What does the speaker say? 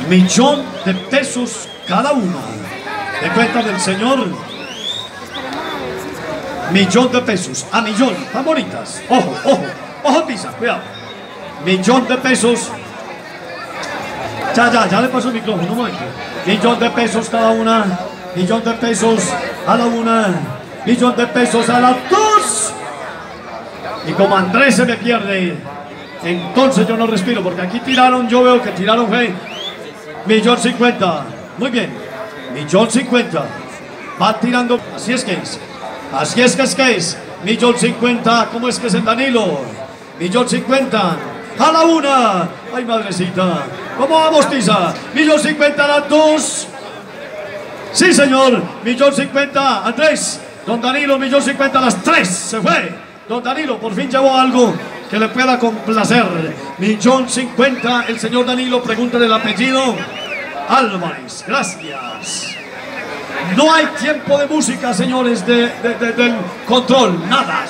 1.000.000 cada uno. De cuenta del Señor. 1.000.000 a millón. Tan bonitas. Ojo, ojo, ojo, Tisa, cuidado. 1.000.000 Ya le paso el micrófono, un momento. 1.000.000 cada una. 1.000.000 a la una. 1.000.000 a las dos. Y como Andrés se me pierde, entonces yo no respiro, porque aquí tiraron, yo veo que tiraron, hey, 1.050.000. Muy bien, 1.050.000. Va tirando, así es que es. Así es que es. 1.050.000, ¿cómo es que es el Danilo? 1.050.000 a la una. Ay, madrecita. ¿Cómo vamos, Tisa? 1.050.000 a las dos. Sí, señor. 1.050.000, Andrés. Don Danilo, 1.050.000 a las tres. Se fue. Don Danilo por fin llevó algo que le pueda complacer. 1.050.000. El señor Danilo, pregúntale el apellido. Álvarez. Gracias. No hay tiempo de música, señores, del control. Nada.